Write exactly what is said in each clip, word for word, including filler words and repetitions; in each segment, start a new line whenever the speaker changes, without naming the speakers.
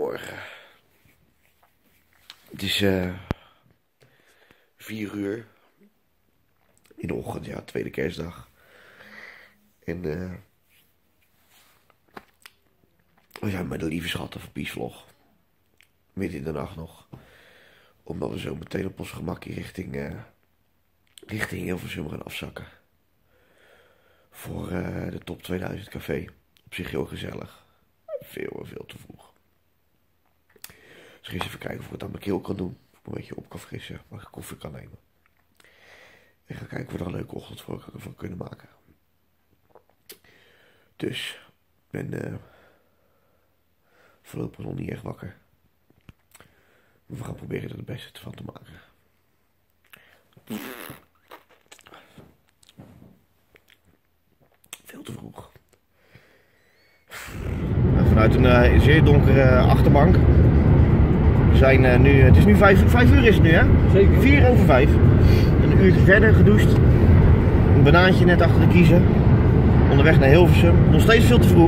Goedemorgen. Het is uh, vier uur in de ochtend, ja, tweede kerstdag. En uh, we zijn bij de lieve schatten van Piesvlog. Midden in de nacht nog. Omdat we zo meteen op ons gemakje richting, uh, richting Hilversum gaan afzakken. Voor uh, de Top tweeduizend café. Op zich heel gezellig. Veel en veel te vroeg. Dus eens even kijken of ik het aan mijn keel kan doen. Of ik een beetje op kan frissen. Maar ik koffie kan nemen. En ga kijken of we er een leuke ochtend voor van kunnen maken. Dus, ik ben uh, voorlopig nog niet echt wakker. Maar we gaan proberen er het beste van te maken. Veel te vroeg. Vanuit een uh, zeer donkere uh, achterbank. We zijn uh, nu, het is nu vijf, vijf uur is het nu, hè?
Zeker.
Vier over vijf. Een uurtje verder gedoucht. Een banaantje net achter de kiezen. Onderweg naar Hilversum. Nog steeds veel te vroeg.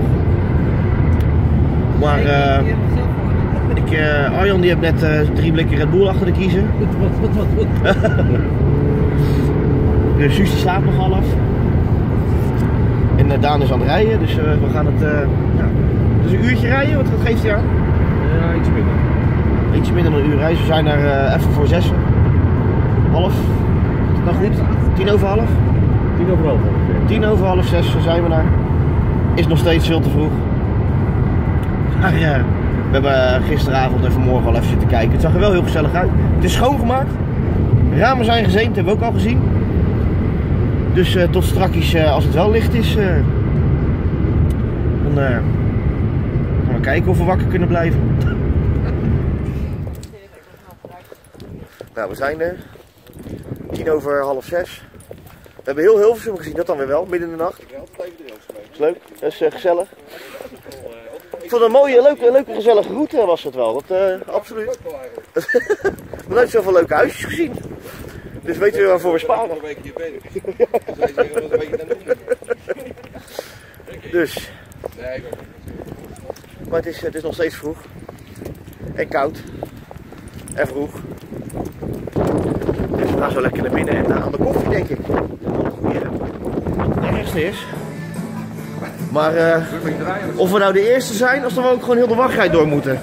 Maar uh, ik, uh, Arjan die heeft net uh, drie blikken Red Bull achter de kiezen.
Wat, wat, wat, wat?
Dus Suus die slaapt nog half. En uh, Daan is aan het rijden, dus uh, we gaan het, uh, ja. Dus een uurtje rijden, wat geeft hij aan?
Ja, iets minder.
Ietsje minder dan een uur rijden, we zijn er uh, even voor zes. Half, is dat goed? Tien over half?
Tien over half.
Tien over half zes zijn we daar. Is nog steeds veel te vroeg. Maar ja, we hebben gisteravond en vanmorgen al even zitten kijken. Het zag er wel heel gezellig uit. Het is schoongemaakt. De ramen zijn gezeemd, hebben we ook al gezien. Dus uh, tot strakjes, uh, als het wel licht is, uh, dan uh, gaan we kijken of we wakker kunnen blijven. Nou, we zijn er. Tien over half zes. We hebben heel Hilversum gezien, dat dan weer wel, midden in de nacht. Dat is leuk, dat is uh, gezellig. Ik vond het een mooie, leuke, leuke gezellige route was het wel, dat, uh, absoluut. We hebben nooit zoveel leuke huisjes gezien. Dus weten we waarvoor we sparen.
Een weekje bezig.
Dus. Maar het is, het is nog steeds vroeg. En koud. En vroeg. Dus we gaan zo lekker naar binnen en aan de koffie, denk ik. De eerste is. Maar uh, of we nou de eerste zijn, of dat we ook gewoon heel de wachtrij door moeten.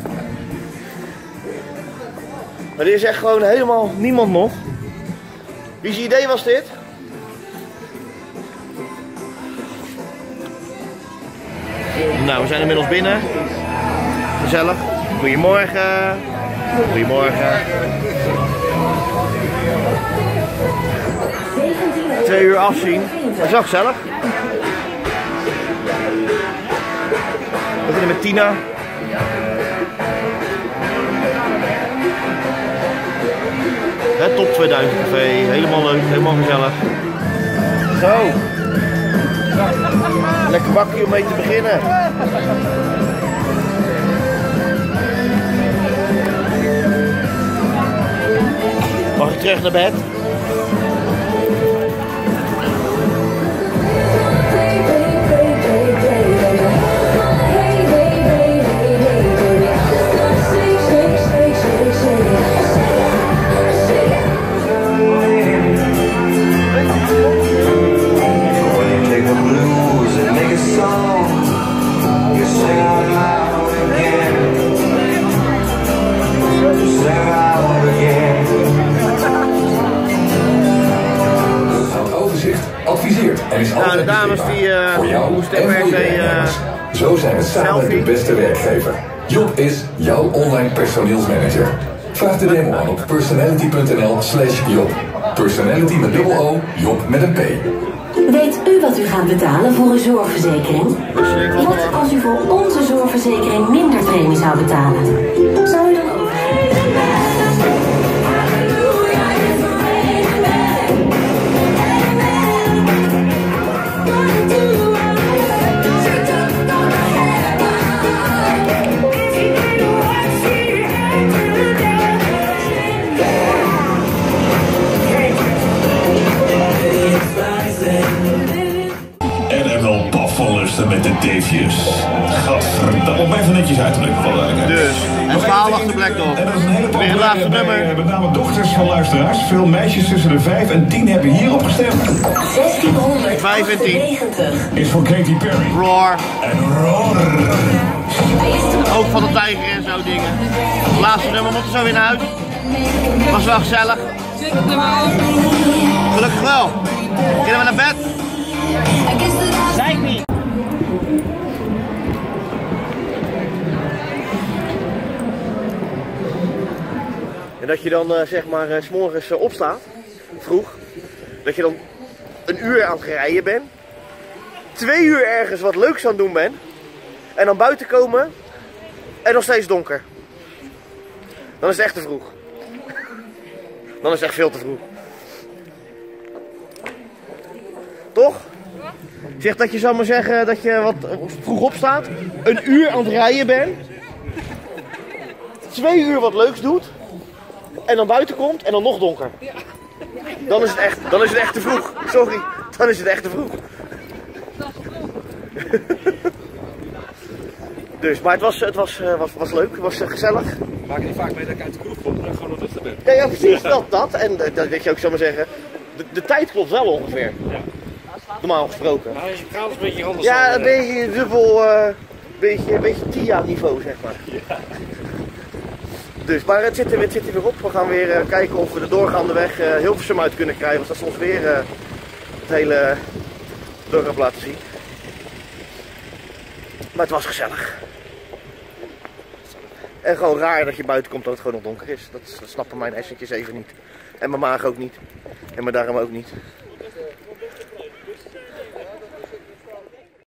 Maar er is echt gewoon helemaal niemand nog. Wie's idee was dit? Nou, we zijn inmiddels binnen. Gezellig. Goedemorgen. Goedemorgen. Twee uur afzien. Dat is wel gezellig. We beginnen met Tina. Het Top tweeduizend café, helemaal leuk, helemaal gezellig. Zo. Lekker bakje om mee te beginnen. Mag ik terug naar bed?
Nou, de dames die uh, moesten M R C uh,
Zo zijn we samen
selfie.
de beste werkgever. Job is jouw online personeelsmanager. Vraag de demo aan op personality punt n l slash Job. Personality met dubbel O, Job met een P.
Weet u wat u gaat betalen voor uw zorgverzekering? Wat als u voor onze zorgverzekering minder premie zou betalen? Zou u dan ook...
N F L Buffalo's
dansen met de teefjes. Gadverdamme, om even netjes uit te drukken.
Dus, en verhaal achter Blackdog.
En dat is een hele
Weer het laatste nummer.
Bij, met name dochters van luisteraars. Veel meisjes tussen de vijf en tien hebben hierop gestemd.
vijf en tien.
Is voor Katy Perry.
Roar.
En Roar.
Ook van de tijger en zo dingen. Het laatste nummer moet er zo weer naar huis. Was wel gezellig. Gelukkig wel. Gaan we naar bed? Zei ik niet. En dat je dan uh, zeg maar uh, 's morgens uh, opstaat, vroeg, dat je dan een uur aan het rijden bent, twee uur ergens wat leuks aan het doen bent, en dan buiten komen en nog steeds donker. Dan is het echt te vroeg. Dan is het echt veel te vroeg. Toch? Zeg dat je zou maar zeggen dat je wat vroeg opstaat, een uur aan het rijden bent, twee uur wat leuks doet, en dan buiten komt en dan nog donker. Dan is het echt, dan is het echt te vroeg. Sorry, dan is het echt te vroeg. Dus, maar het was, het was, was, was leuk, het was gezellig.
Maak je niet vaak mee dat ik uit de kroeg kom en dan gewoon nog rustig ben?
Ja, ja precies, dat, dat. En dat weet je ook, zou maar zeggen, de, de tijd klopt wel ongeveer.
Ja.
Normaal gesproken.
Nou, je praat een beetje anders.
Ja,
dan,
een beetje dubbel, uh, beetje, een beetje T I A niveau zeg maar.
Ja.
Dus, maar het zit, er, het zit er weer op. We gaan weer uh, kijken of we de doorgaande weg uh, Hilversum uit kunnen krijgen. Want dat ze ons weer uh, het hele dorp laten zien. Maar het was gezellig. En gewoon raar dat je buiten komt dat het gewoon nog donker is. Dat, dat snappen mijn hersentjes even niet. En mijn maag ook niet. En mijn darm ook niet.